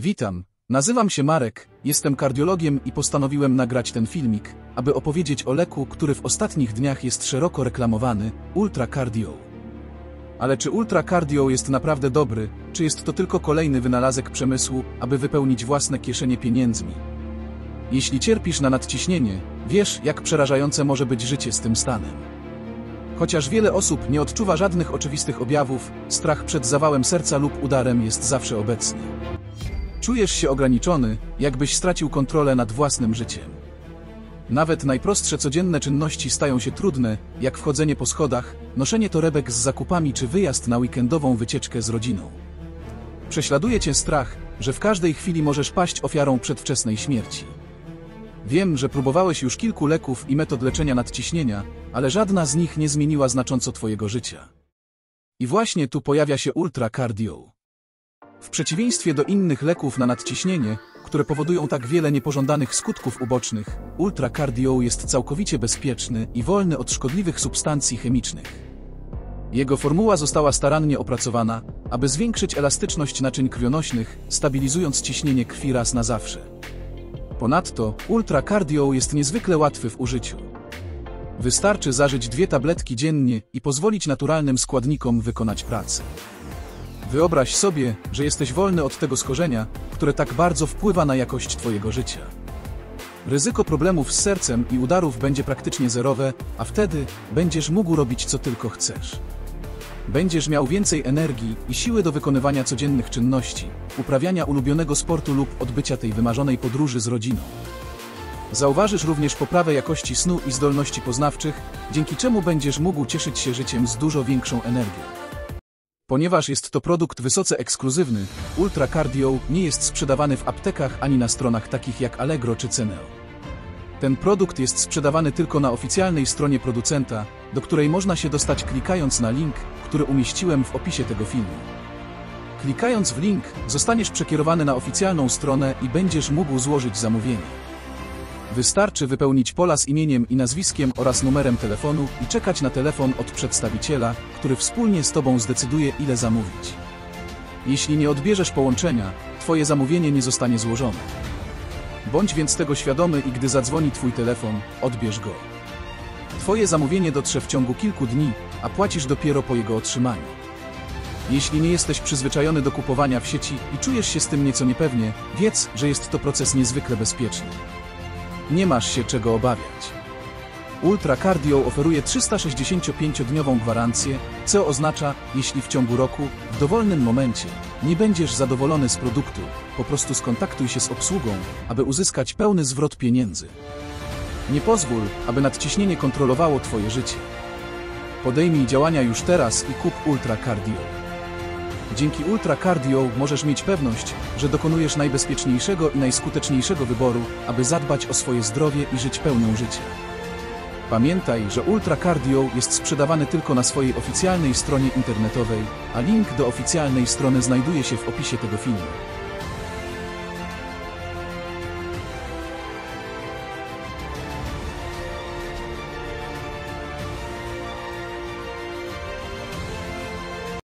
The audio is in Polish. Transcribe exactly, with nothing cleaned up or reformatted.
Witam, nazywam się Marek, jestem kardiologiem i postanowiłem nagrać ten filmik, aby opowiedzieć o leku, który w ostatnich dniach jest szeroko reklamowany, Ultra Cardio. Ale czy Ultra Cardio jest naprawdę dobry, czy jest to tylko kolejny wynalazek przemysłu, aby wypełnić własne kieszenie pieniędzmi? Jeśli cierpisz na nadciśnienie, wiesz, jak przerażające może być życie z tym stanem. Chociaż wiele osób nie odczuwa żadnych oczywistych objawów, strach przed zawałem serca lub udarem jest zawsze obecny. Czujesz się ograniczony, jakbyś stracił kontrolę nad własnym życiem. Nawet najprostsze codzienne czynności stają się trudne, jak wchodzenie po schodach, noszenie torebek z zakupami czy wyjazd na weekendową wycieczkę z rodziną. Prześladuje cię strach, że w każdej chwili możesz paść ofiarą przedwczesnej śmierci. Wiem, że próbowałeś już kilku leków i metod leczenia nadciśnienia, ale żadna z nich nie zmieniła znacząco twojego życia. I właśnie tu pojawia się Ultra Cardio. W przeciwieństwie do innych leków na nadciśnienie, które powodują tak wiele niepożądanych skutków ubocznych, Ultra Cardio jest całkowicie bezpieczny i wolny od szkodliwych substancji chemicznych. Jego formuła została starannie opracowana, aby zwiększyć elastyczność naczyń krwionośnych, stabilizując ciśnienie krwi raz na zawsze. Ponadto, Ultra Cardio jest niezwykle łatwy w użyciu. Wystarczy zażyć dwie tabletki dziennie i pozwolić naturalnym składnikom wykonać pracę. Wyobraź sobie, że jesteś wolny od tego schorzenia, które tak bardzo wpływa na jakość twojego życia. Ryzyko problemów z sercem i udarów będzie praktycznie zerowe, a wtedy będziesz mógł robić co tylko chcesz. Będziesz miał więcej energii i siły do wykonywania codziennych czynności, uprawiania ulubionego sportu lub odbycia tej wymarzonej podróży z rodziną. Zauważysz również poprawę jakości snu i zdolności poznawczych, dzięki czemu będziesz mógł cieszyć się życiem z dużo większą energią. Ponieważ jest to produkt wysoce ekskluzywny, Ultra Cardio nie jest sprzedawany w aptekach ani na stronach takich jak Allegro czy Ceneo. Ten produkt jest sprzedawany tylko na oficjalnej stronie producenta, do której można się dostać klikając na link, który umieściłem w opisie tego filmu. Klikając w link, zostaniesz przekierowany na oficjalną stronę i będziesz mógł złożyć zamówienie. Wystarczy wypełnić pola z imieniem i nazwiskiem oraz numerem telefonu i czekać na telefon od przedstawiciela, który wspólnie z tobą zdecyduje, ile zamówić. Jeśli nie odbierzesz połączenia, twoje zamówienie nie zostanie złożone. Bądź więc tego świadomy i gdy zadzwoni twój telefon, odbierz go. Twoje zamówienie dotrze w ciągu kilku dni, a płacisz dopiero po jego otrzymaniu. Jeśli nie jesteś przyzwyczajony do kupowania w sieci i czujesz się z tym nieco niepewnie, wiedz, że jest to proces niezwykle bezpieczny. Nie masz się czego obawiać. Ultra Cardio oferuje trzystarsześćdziesięciopięciodniową gwarancję, co oznacza, jeśli w ciągu roku, w dowolnym momencie, nie będziesz zadowolony z produktu, po prostu skontaktuj się z obsługą, aby uzyskać pełny zwrot pieniędzy. Nie pozwól, aby nadciśnienie kontrolowało twoje życie. Podejmij działania już teraz i kup Ultra Cardio. Dzięki Ultra Cardio możesz mieć pewność, że dokonujesz najbezpieczniejszego i najskuteczniejszego wyboru, aby zadbać o swoje zdrowie i żyć pełnią życia. Pamiętaj, że Ultra Cardio jest sprzedawany tylko na swojej oficjalnej stronie internetowej, a link do oficjalnej strony znajduje się w opisie tego filmu.